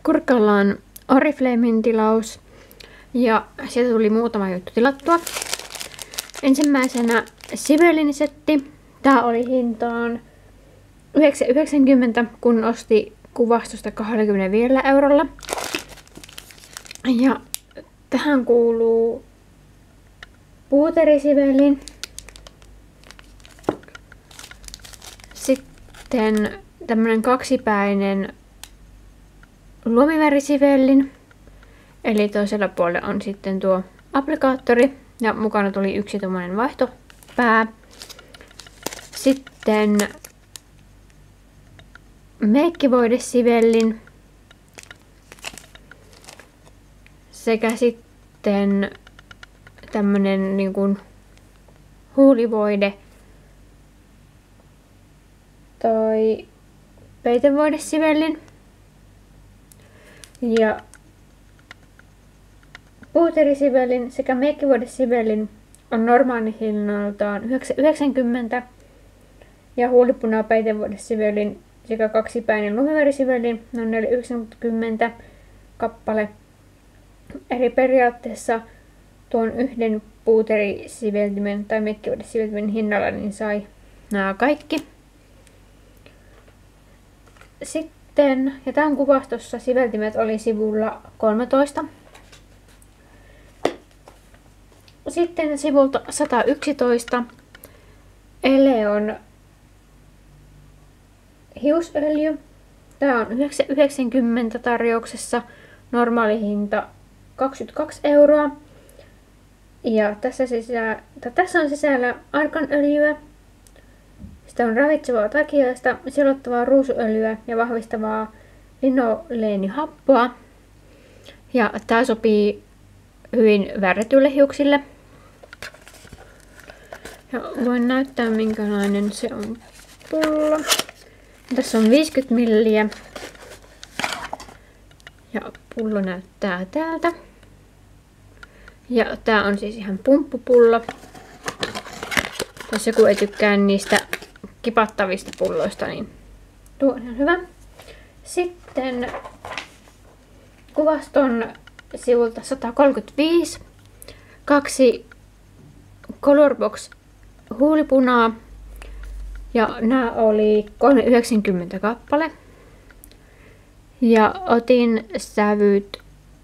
Kurkalla on Oriflamen tilaus ja sieltä tuli muutama juttu tilattua. Ensimmäisenä Sibelin setti. Tää oli hintaan 9,90 kun osti kuvastosta 25 eurolla. Ja tähän kuuluu puuterisibelin. Sitten tämmönen kaksipäinen luomivärisivellin. Eli toisella puolella on sitten tuo applikaattori ja mukana tuli yksi tommonen vaihtopää. Sitten meikkivoidesivellin sekä sitten tämmönen niin kuin huulivoide tai peitevoidesivellin. Ja puuterisivellin sekä meikkivoidesivellin on normaalihinnaltaan 9,90 ja huulipuna peitevoidesivellin sekä kaksipäinen lumivärisivellin on 4,90 kappale. Eli periaatteessa tuon yhden puuterisiveltimen tai meikkivoidesiveltimen hinnalla niin sai nämä kaikki. Sitten, ja tämän kuvastossa siveltimet oli sivulla 13. Sitten sivulta 111 Eleon hiusöljy. Tää on 9,90 tarjouksessa, normaali hinta 22 euroa. Ja tässä on sisällä arganöljyä. Sitten on ravitsevaa takiaista, selottavaa ruusuöljyä ja vahvistavaa linoleenihappoa. Ja tää sopii hyvin värjätyille hiuksille. Ja voin näyttää minkälainen se on pullo. Tässä on 50 milliä. Ja pullo näyttää täältä. Ja tää on siis ihan pumppupullo. Jos joku ei tykkää niistä kipattavista pulloista, niin tuo on ihan hyvä. Sitten kuvaston sivulta 135 kaksi Colorbox huulipunaa ja nämä oli 3,90 kappale. Ja otin sävyt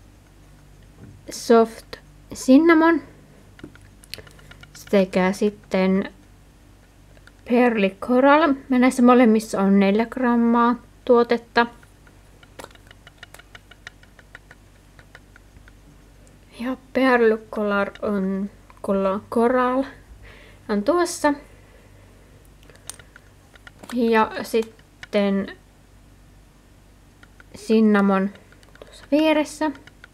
Soft Cinnamon sekä sitten Pearly Coral. Ja näissä molemmissa on 4 grammaa tuotetta. Ja Pearly Coral on tuossa. Ja sitten Cinnamon tuossa vieressä.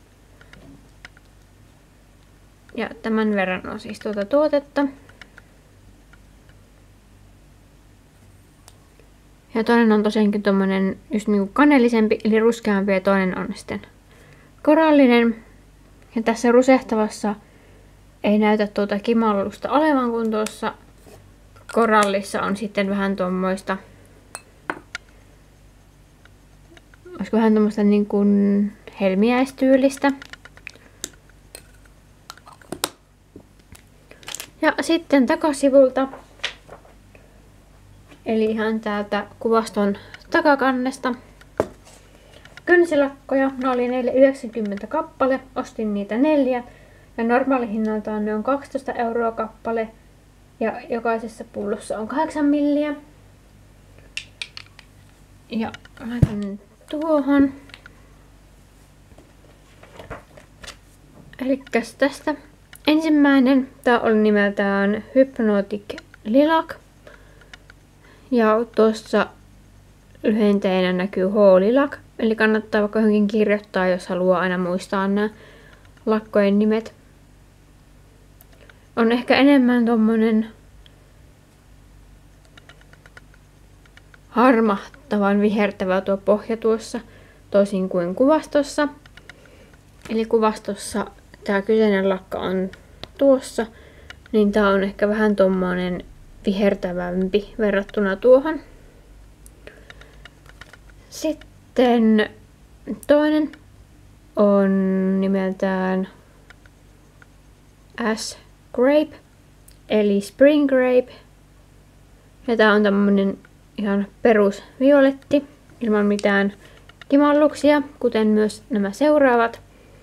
Ja tämän verran on siis tuota tuotetta. Ja toinen on tosiaankin tommonen just niinku kanellisempi eli ruskeampi ja toinen on sitten korallinen. Ja tässä rusehtavassa ei näytä tuota kimallusta olevan, kun tuossa korallissa on sitten vähän tuommoista, olisiko vähän tuommoista niin kuin helmiäistyylistä. Ja sitten takasivulta, eli ihan täältä kuvaston takakannesta, kynsilakkoja. Ne oli 4,90 kappale, ostin niitä 4 ja normaalihinnaltaan ne on 12 euroa kappale ja jokaisessa pullossa on 8 milliä. Ja laitan tuohon. Elikkäs tästä ensimmäinen, tää oli nimeltään Hypnotic Lilac. Ja tuossa lyhenteenä näkyy H-Lilac. Eli kannattaa vaikka johonkin kirjoittaa, jos haluaa aina muistaa nämä lakkojen nimet. On ehkä enemmän tommonen harmahtavan vihertävä tuo pohja tuossa, toisin kuin kuvastossa. Eli kuvastossa tää kyseinen lakka on tuossa, niin tää on ehkä vähän tommonen vihertävämpi verrattuna tuohon. Sitten toinen on nimeltään Ash Grape, eli Spring Grape. Ja tää on tämmönen ihan perus violetti, ilman mitään kimalluksia, kuten myös nämä seuraavat.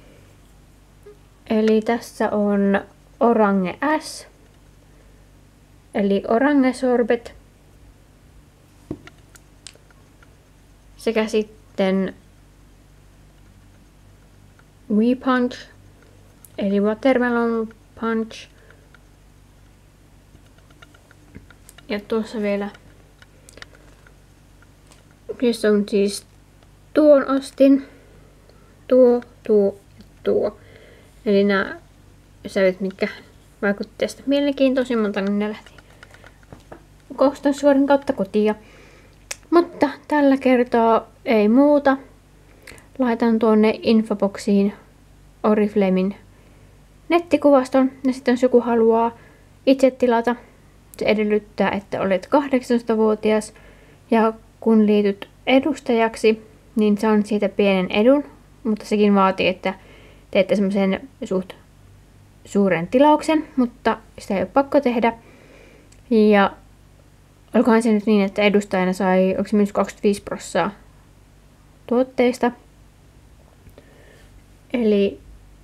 Eli tässä on Orange Ash, eli Orange Sorbet. Sekä sitten We Punch, eli Watermelon Punch. Ja tuossa vielä, jossa on siis tuon ostin, tuo ja tuo. Eli nämä sävyt, mitkä vaikutti tästä mielenkiintoisimmalta, niin ne lähti kosteussuorin kautta kotiin. Mutta tällä kertaa ei muuta. Laitan tuonne infoboksiin Oriflamen nettikuvaston. Ja sitten jos joku haluaa itse tilata, se edellyttää, että olet 18-vuotias. Ja kun liityt edustajaksi, niin saan siitä pienen edun. Mutta sekin vaatii, että teette semmoisen suht suuren tilauksen, mutta sitä ei ole pakko tehdä. Ja olikohan se nyt niin, että edustajana sai, onko se myös 25% tuotteista. Eli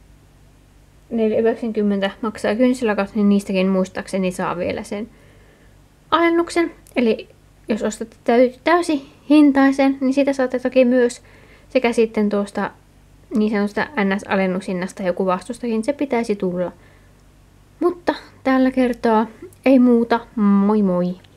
4,90 maksaa kynsilakat, niin niistäkin muistaakseni saa vielä sen alennuksen. Eli jos ostatte täysi hintaisen, niin sitä saatte toki myös. Sekä sitten tuosta niin sanotusta NS-alennushinnasta joku vastustakin se pitäisi tulla. Mutta tällä kertaa ei muuta. Moi moi!